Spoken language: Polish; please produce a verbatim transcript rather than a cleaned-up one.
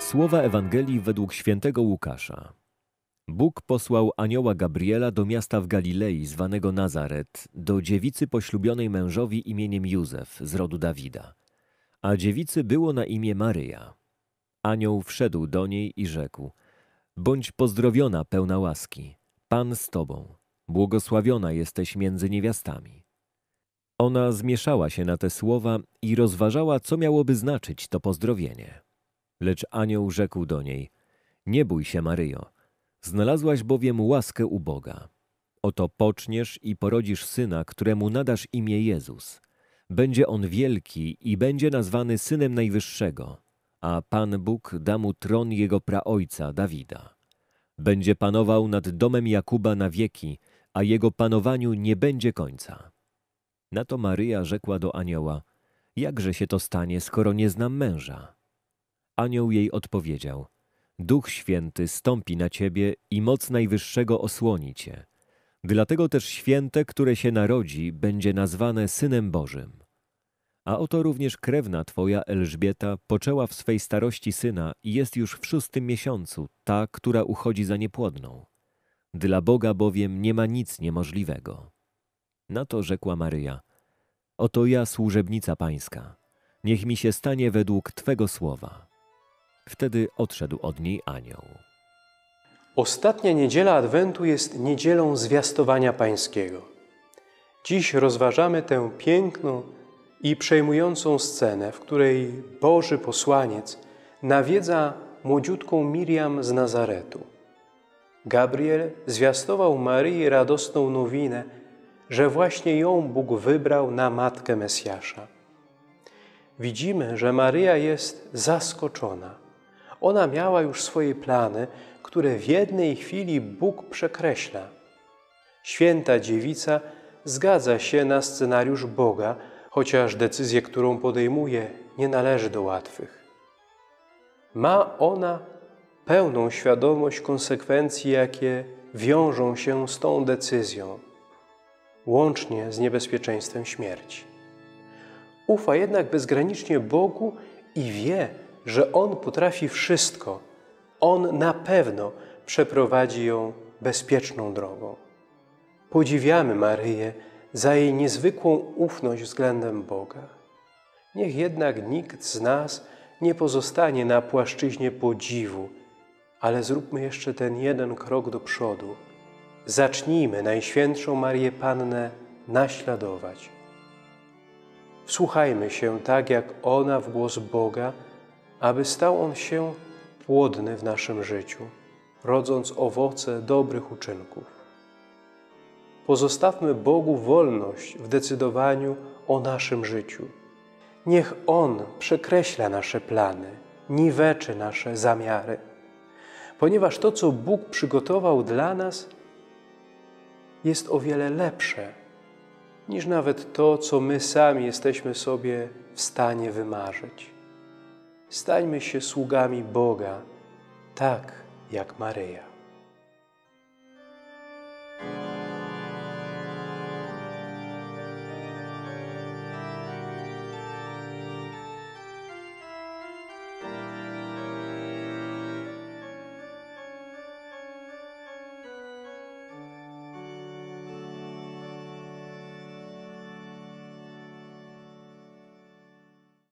Słowa Ewangelii według świętego Łukasza. Bóg posłał anioła Gabriela do miasta w Galilei zwanego Nazaret, do dziewicy poślubionej mężowi imieniem Józef z rodu Dawida. A dziewicy było na imię Maryja. Anioł wszedł do niej i rzekł: bądź pozdrowiona, pełna łaski, Pan z tobą, błogosławiona jesteś między niewiastami. Ona zmieszała się na te słowa i rozważała, co miałoby znaczyć to pozdrowienie. Lecz anioł rzekł do niej: nie bój się, Maryjo, znalazłaś bowiem łaskę u Boga. Oto poczniesz i porodzisz syna, któremu nadasz imię Jezus. Będzie on wielki i będzie nazwany Synem Najwyższego, a Pan Bóg da mu tron jego praojca Dawida. Będzie panował nad domem Jakuba na wieki, a jego panowaniu nie będzie końca. Na to Maryja rzekła do anioła: jakże się to stanie, skoro nie znam męża? Anioł jej odpowiedział: Duch Święty stąpi na ciebie i moc Najwyższego osłoni cię. Dlatego też święte, które się narodzi, będzie nazwane Synem Bożym. A oto również krewna twoja Elżbieta poczęła w swej starości syna i jest już w szóstym miesiącu, ta, która uchodzi za niepłodną. Dla Boga bowiem nie ma nic niemożliwego. Na to rzekła Maryja: oto ja, służebnica pańska, niech mi się stanie według twego słowa. Wtedy odszedł od niej anioł. Ostatnia niedziela Adwentu jest niedzielą zwiastowania pańskiego. Dziś rozważamy tę piękną i przejmującą scenę, w której Boży posłaniec nawiedza młodziutką Miriam z Nazaretu. Gabriel zwiastował Maryi radosną nowinę, że właśnie ją Bóg wybrał na matkę Mesjasza. Widzimy, że Maryja jest zaskoczona. Ona miała już swoje plany, które w jednej chwili Bóg przekreśla. Święta dziewica zgadza się na scenariusz Boga, chociaż decyzję, którą podejmuje, nie należy do łatwych. Ma ona pełną świadomość konsekwencji, jakie wiążą się z tą decyzją, łącznie z niebezpieczeństwem śmierci. Ufa jednak bezgranicznie Bogu i wie, że On potrafi wszystko. On na pewno przeprowadzi ją bezpieczną drogą. Podziwiamy Maryję za jej niezwykłą ufność względem Boga. Niech jednak nikt z nas nie pozostanie na płaszczyźnie podziwu, ale zróbmy jeszcze ten jeden krok do przodu. Zacznijmy Najświętszą Maryję Pannę naśladować. Wsłuchajmy się tak jak ona w głos Boga, aby stał On się płodny w naszym życiu, rodząc owoce dobrych uczynków. Pozostawmy Bogu wolność w decydowaniu o naszym życiu. Niech On przekreśla nasze plany, niweczy nasze zamiary, ponieważ to, co Bóg przygotował dla nas, jest o wiele lepsze niż nawet to, co my sami jesteśmy sobie w stanie wymarzyć. Stańmy się sługami Boga, tak jak Maryja.